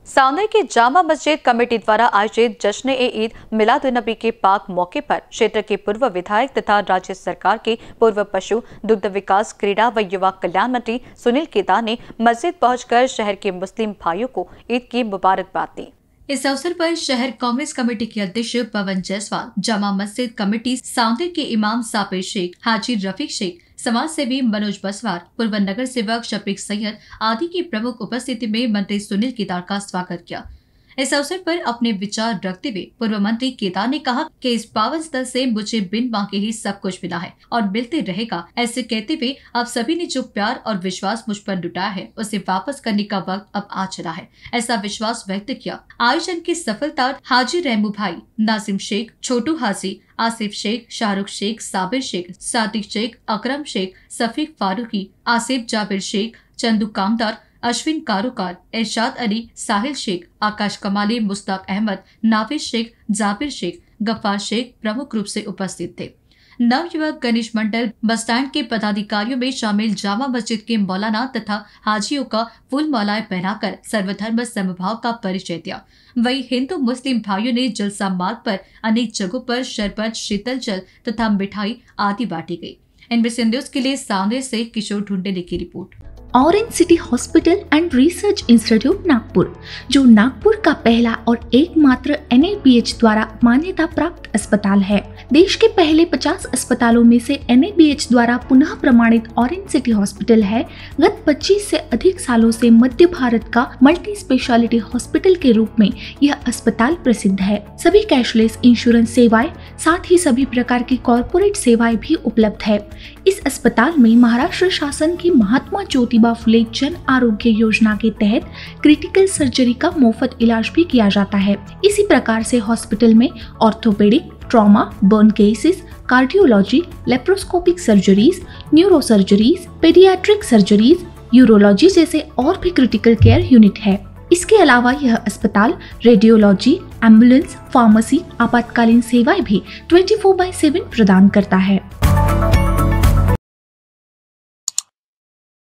सांदे की जामा मस्जिद कमेटी द्वारा आयोजित जश्न-ए-ईद मिलादुन्नबी के पाक मौके पर क्षेत्र के पूर्व विधायक तथा राज्य सरकार के पूर्व पशु दुग्ध विकास, क्रीड़ा व युवा कल्याण मंत्री सुनील केदार ने मस्जिद पहुंचकर शहर के मुस्लिम भाइयों को ईद की मुबारकबाद दी। इस अवसर पर शहर कांग्रेस कमेटी के अध्यक्ष पवन जायसवाल, जामा मस्जिद कमेटी सांदे के इमाम साबिर शेख, हाजी रफीक शेख, समाज सेवी मनोज बसवार, पूर्व नगर सेवक शफीक सैयद आदि की प्रमुख उपस्थिति में मंत्री सुनील केदार का स्वागत किया। इस अवसर पर अपने विचार रखते हुए पूर्व मंत्री केदार ने कहा कि इस पावन स्थल से मुझे बिन मांगे ही सब कुछ मिला है और मिलते रहेगा। ऐसे कहते हुए आप सभी ने जो प्यार और विश्वास मुझ पर लुटाया है उसे वापस करने का वक्त अब आ चला है, ऐसा विश्वास व्यक्त किया। आयोजन की सफलता हाजी रहमू भाई, नासिम शेख, छोटू हाजी, आसिफ शेख, शाहरुख शेख, साबिर शेख, सादिक शेख, अकरम शेख, सफीक फारूकी, आसिफ जाबिर शेख, चंदू कामदार, अश्विन कारोकार, इरशाद अली, साहिल शेख, आकाश कमाली, मुश्ताक अहमद, नाफिज शेख, जाबिर शेख, गफ्फार शेख प्रमुख रूप से उपस्थित थे। नवयुवक गणेश मंडल बस स्टैंड के पदाधिकारियों में शामिल जामा मस्जिद के मौलाना तथा हाजियों का फूल मालाएं पहनाकर सर्वधर्म समभाव का परिचय दिया। वहीं हिंदू मुस्लिम भाइयों ने जलसा मार्ग पर अनेक जगहों पर शरबत, शीतल जल तथा मिठाई आदि बांटी गई। एनबीसी न्यूज के लिए सांदे से किशोर ढूंढे की रिपोर्ट। Orange City Hospital and Research Institute Nagpur, जो नागपुर का पहला और एकमात्र NABH द्वारा मान्यता प्राप्त अस्पताल है। देश के पहले 50 अस्पतालों में से NABH द्वारा पुनः प्रमाणित ऑरेंज सिटी हॉस्पिटल है। गत 25 से अधिक सालों से मध्य भारत का मल्टी स्पेशलिटी हॉस्पिटल के रूप में यह अस्पताल प्रसिद्ध है। सभी कैशलेस इंश्योरेंस सेवाएं, साथ ही सभी प्रकार की कॉर्पोरेट सेवाएं भी उपलब्ध है। इस अस्पताल में महाराष्ट्र शासन की महात्मा ज्योतिबा फुले जन आरोग्य योजना के तहत क्रिटिकल सर्जरी का मुफ्त इलाज भी किया जाता है। इसी प्रकार से हॉस्पिटल में orthopaedic, trauma, burn cases, cardiology, laparoscopic surgeries, neuro surgeries, paediatric surgeries, urology जैसे और भी क्रिटिकल केयर यूनिट है। इसके अलावा यह अस्पताल रेडियोलॉजी, एम्बुलेंस, फार्मेसी, आपातकालीन सेवाएं भी 24/7 प्रदान करता है।